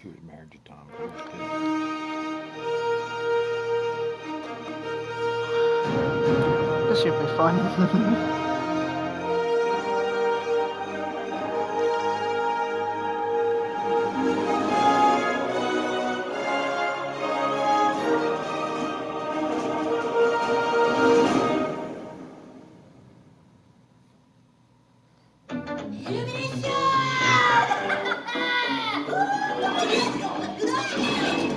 she was married to Tom Cruise too. This should be fun. Illumination!